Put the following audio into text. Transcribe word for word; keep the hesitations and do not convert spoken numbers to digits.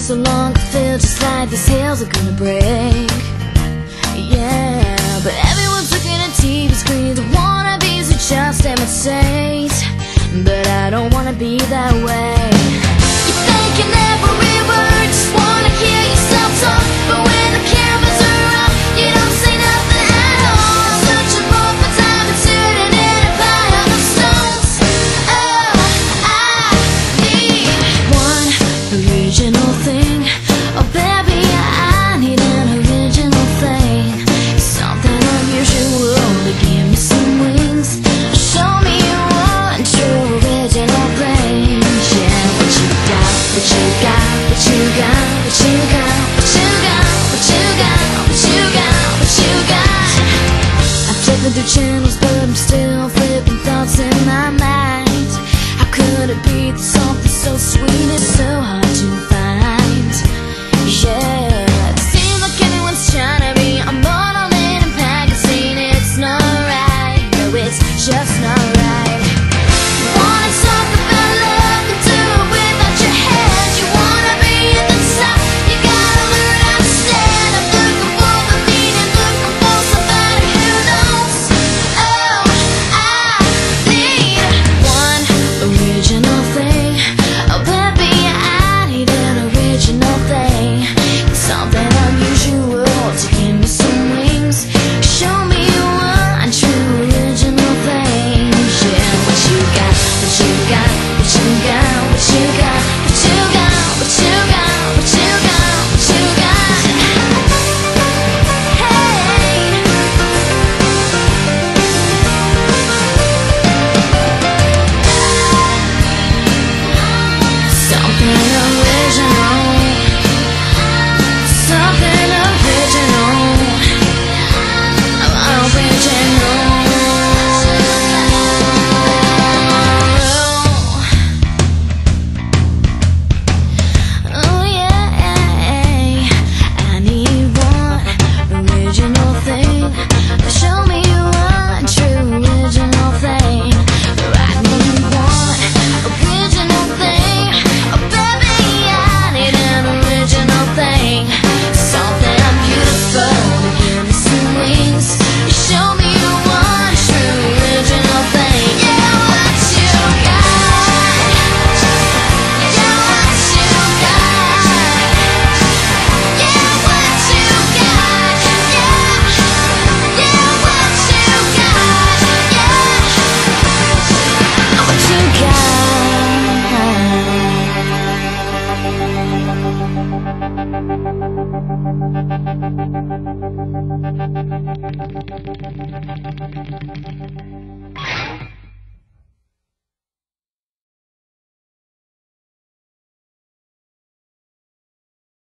so long, I feel just like these hills are gonna break. Yeah, but everyone's looking at T V screens. Wannabes are just imitate, but I don't wanna be that way. You think you never revert, just wanna hear yourself talk, but when the cameras are off, you don't say nothing at all. Searching for my time and sitting in a pile of stones. Oh, I need one original thing. Oh baby, I need an original thing, something unusual to give me some wings. Show me one true original thing. Yeah, what you got, what you got, what you got, what you got, what you got, what you got, what you got, what you got. I'm flipping through channels, but I'm still flipping thoughts in my mind. How could it be that something so sweet is so hard to find? Yeah, it seems like anyone's trying to be a model in a magazine. It's not right, no, it's just not right. You wanna talk about love and do it without your head. You wanna be at the top, you gotta learn how to stand. I'm looking for the meaning, looking for somebody who knows. Oh, I need one original thing. Oh baby, I need an original thing, something unusual to give me some wings. Show me one true original thing. Yeah, what you got, what you got, what you got, what you got, what you got, what you got, what you got, what you got. Hey, something original, something original, original. Oh yeah, I need one original thing. Show me one true original thing. I need one original thing. Oh baby, I need an original thing, something beautiful to give me some wings. Show me one true original thing. Yeah, what you got? Yeah, what you got? Yeah, what you got? Yeah, yeah, what you got? Yeah, what you got?